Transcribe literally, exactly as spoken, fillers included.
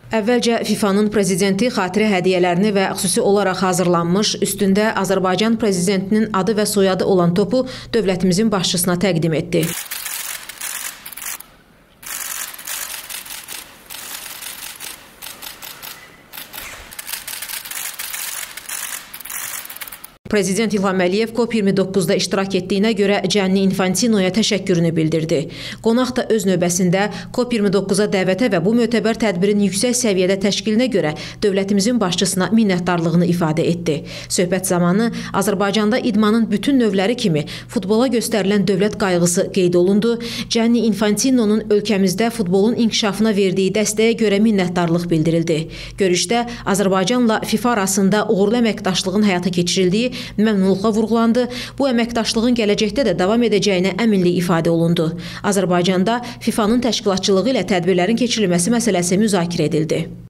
Əvvəlcə FİFA-nın prezidenti xatirə hədiyyələrini və xüsusi olaraq hazırlanmış, üstündə Azərbaycan prezidentinin adı və soyadı olan topu dövlətimizin başçısına təqdim etdi. Prezident İlham Əliyev COP iyirmi doqquzda iştirak etdiyinə görə Gianni Infantinoya təşəkkürünü bildirdi. Qonaq da öz növbəsində COP iyirmi doqquza dəvətə və bu mötəbər tədbirin yüksək səviyyədə təşkilinə görə dövlətimizin başçısına minnətdarlığını ifadə etdi. Söhbət zamanı Azərbaycanda idmanın bütün növləri kimi futbola göstərilən dövlət qayğısı qeyd olundu. Gianni Infantinonun ölkəmizdə futbolun inkişafına verdiyi dəstəyə görə minnətdarlıq bildirildi. Görüşdə Azərbaycanla FIFA arasında uğurlu əməkdaşlığın həyata keçirildiyi məmnunluqla vurğulandı. Bu əməkdaşlığın gələcəkdə də davam edəcəyinə əminlik ifadə olundu. Azərbaycanda FİFA-nın təşkilatçılığı ilə tədbirlərin keçirilməsi məsələsi müzakirə edildi.